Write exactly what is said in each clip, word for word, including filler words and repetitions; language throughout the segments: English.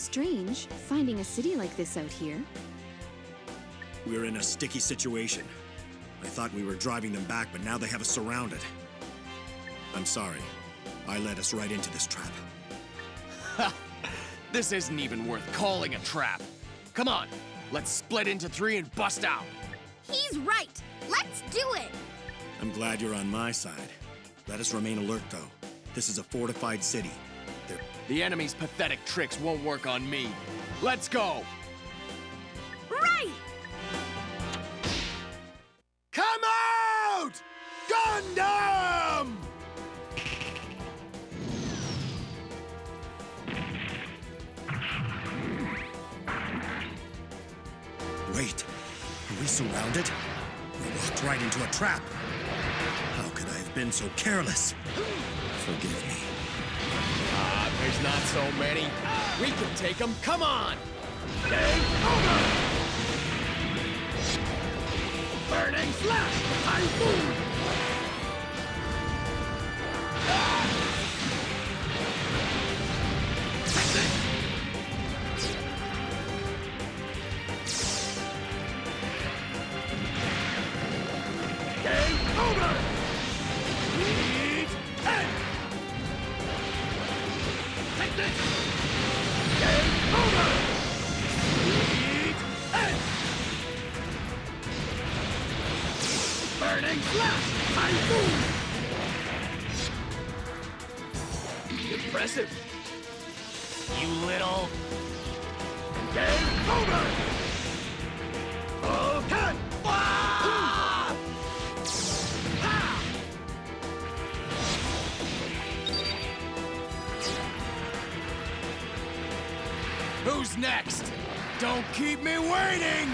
strange, finding a city like this out here. We're in a sticky situation. I thought we were driving them back, but now they have us surrounded. I'm sorry. I led us right into this trap. Ha! This isn't even worth calling a trap. Come on, let's split into three and bust out. He's right. Let's do it. I'm glad you're on my side. Let us remain alert, though. This is a fortified city. They're... The enemy's pathetic tricks won't work on me. Let's go! Right! Come out! Gundam! Wait, are we surrounded? We walked right into a trap. How could I have been so careless? Forgive me. Ah, uh, there's not so many. We can take them. Come on! Game over! Burning Slash! Typhoon! Ah! Take this! Game over! Lead end! Take this! Game over! Lead end! Burning Flash! Typhoon! Impressive! You little... Game over! Okay! Ah! Ah! Who's next? Don't keep me waiting!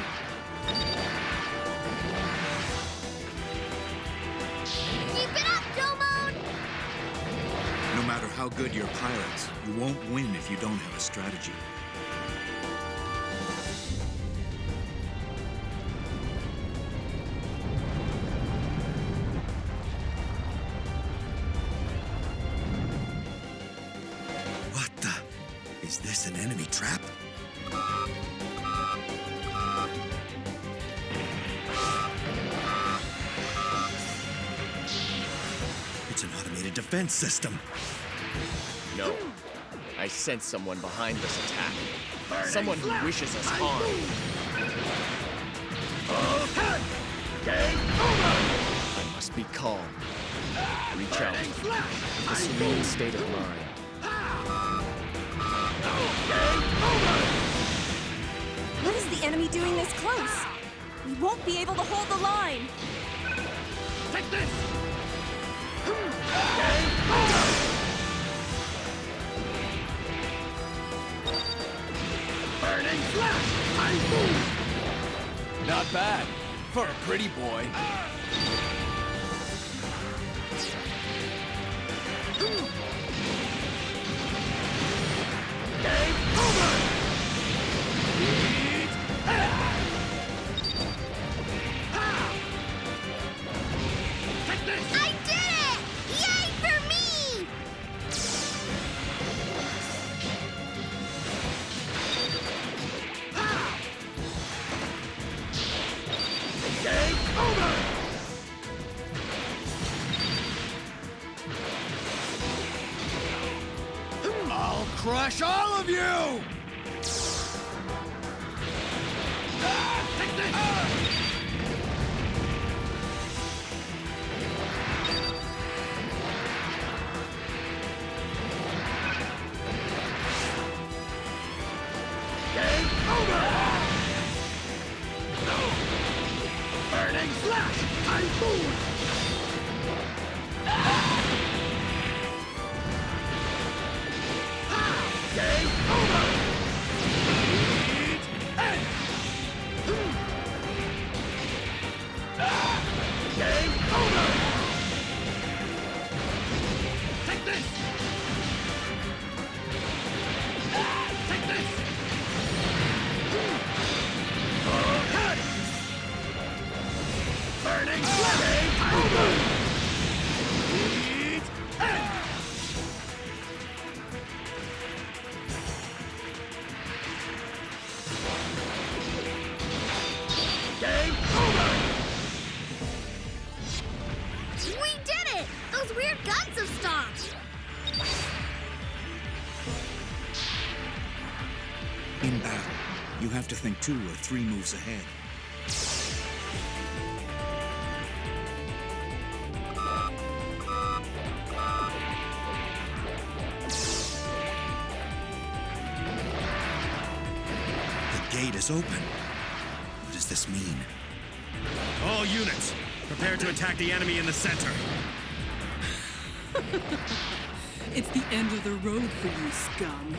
Keep it up, Domon! No matter how good your pilots, you won't win if you don't have a strategy. What the? Is this an enemy trap? It's an automated defense system. No. I sense someone behind this attack. Someone who wishes us harm. Okay. Game over! I must be calm. Reach out. A serene state of mind. What is the enemy doing this close? We won't be able to hold the line. Take this! Game over! Burning Flash! Typhoon! Not bad for a pretty boy. Game over! Lead end! Take this! I did it! Yay for me! Game over! I'll crush all of you! Ah, take this! Ah. Game over! No! Burning Slash! Typhoon! Ah! Ah! Game over! Lead end! Ah! Game over! Take this! Ah! Take this! Okay! Burning Flame! You have to think two or three moves ahead. The gate is open. What does this mean? All units, prepare to attack the enemy in the center. It's the end of the road for you, scum.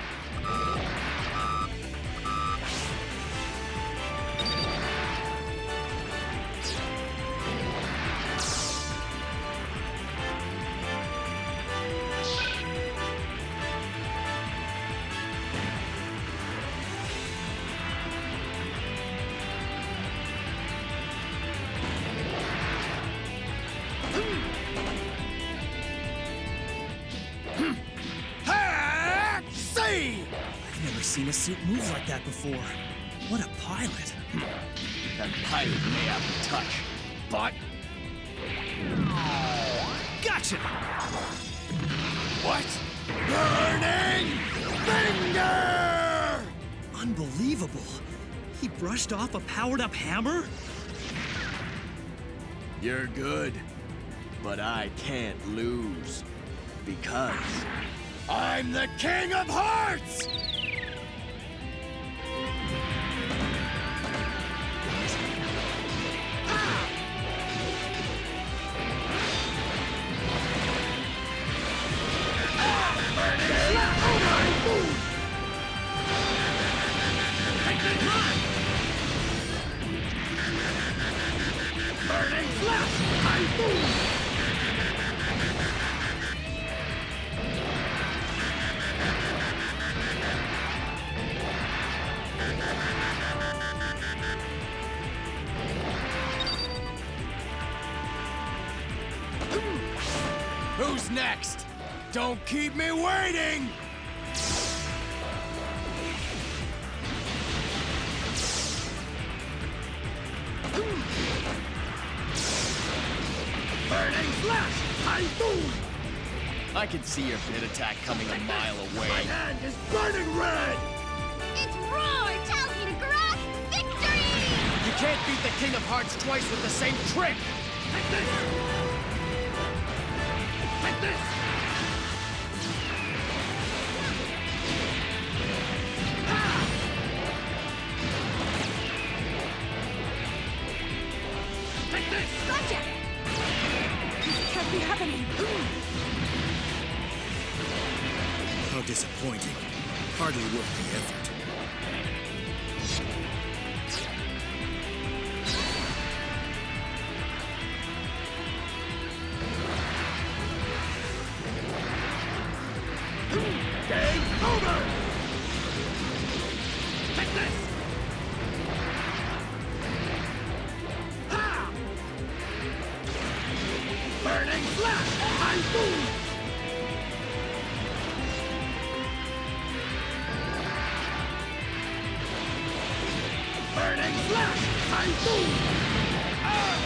Seen a suit move like that before. What a pilot. That pilot may have the touch, but... Gotcha! What? Burning Finger! Unbelievable. He brushed off a powered-up hammer? You're good, but I can't lose. Because I'm the King of Hearts! Who's next? Don't keep me waiting! Burning Flash! Typhoon! I can see your pit attack coming a mile away. My hand is burning red! Its roar tells me to grasp victory! You can't beat the King of Hearts twice with the same trick! Take this! Take this! Take this! Gotcha! This can't be happening. How disappointing. Hardly worth the effort. Game over! Take this! Ha! Burning Flash! Typhoon! Burning Flash! Typhoon! Ah!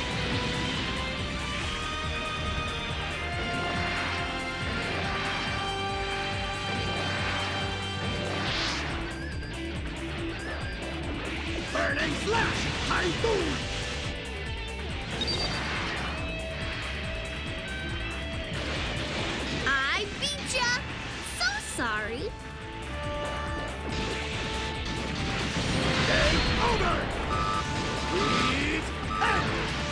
Burning Flash! Typhoon! I beat ya! So sorry. Game over! Heat head!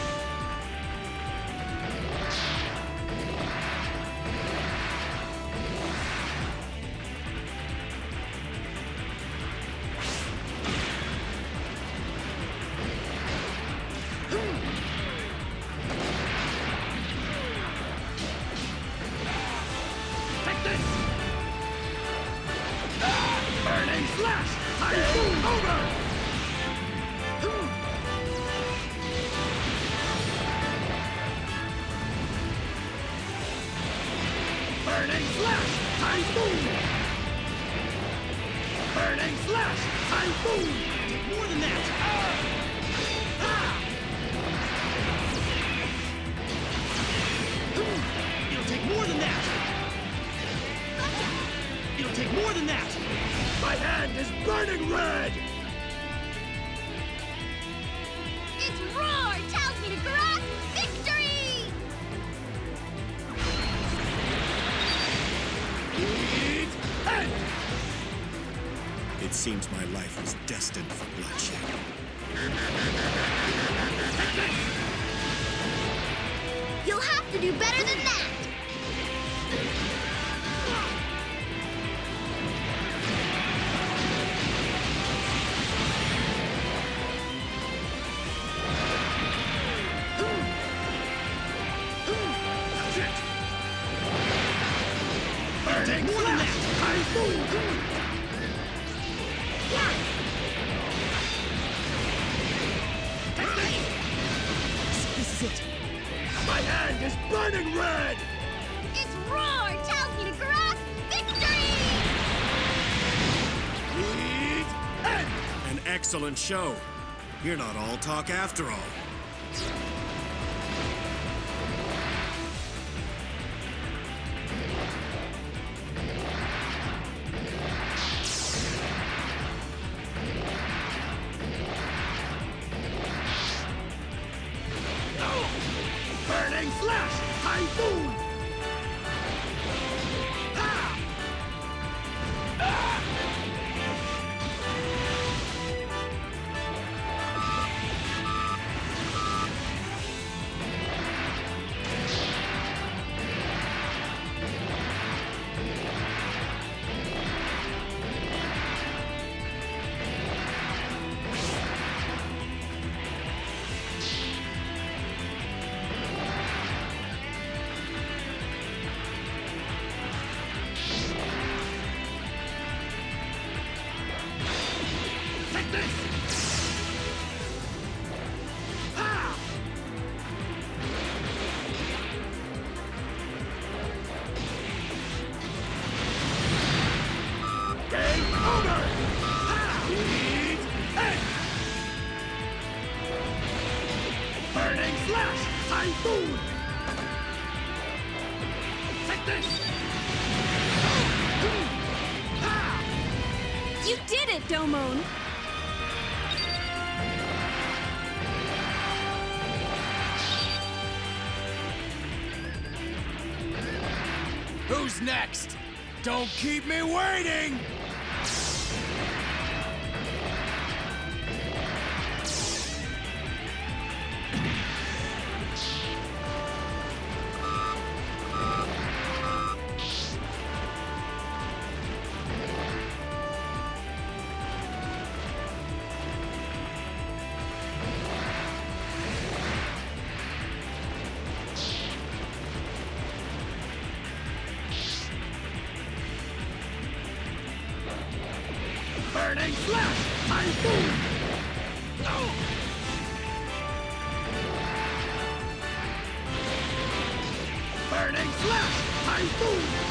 Take this! Burning Flash! Typhoon over! Burning Flash! Typhoon! Burning Flash! Typhoon! More than that! Ah! Ah! It'll take more than that! It'll take more than that! My hand is burning red! Seems my life was destined for bloodshed. You'll have to do better than that! Burning Flash! Typhoon! This is it. My hand is burning red! Its roar tells me to grasp victory! Lead and an excellent show. You're not all talk after all. Burning Flash! Typhoon! Ah! Ah! Take this! Ah! Game over! Ah! Lead end! Burning Flash! Typhoon! Take this! Ah! You did it, Domon! Who's next? Don't keep me waiting! Burning Flash! Typhoon! Oh! Burning Flash! Typhoon!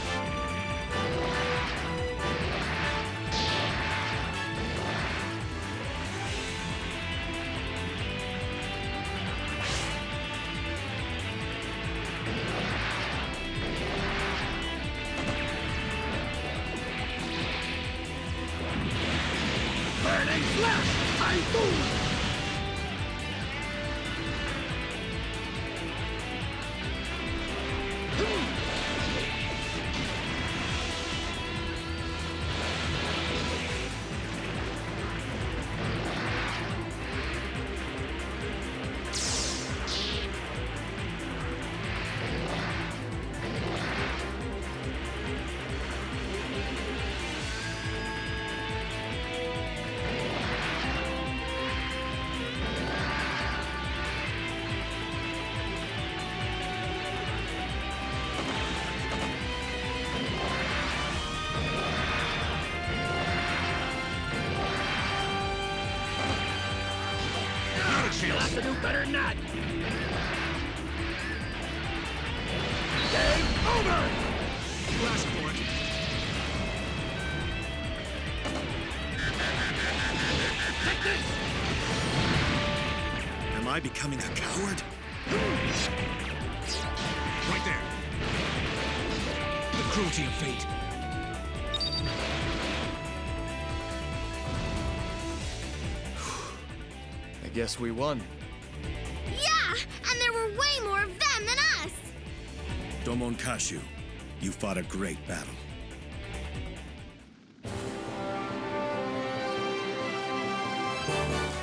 Burning Flash! Typhoon! You'll have to do better than that! Game over! Flashpoint. Take this! Am I becoming a coward? Right there. The cruelty of fate. I guess we won. Yeah! And there were way more of them than us! Domon Kasshu, you fought a great battle. Ugh.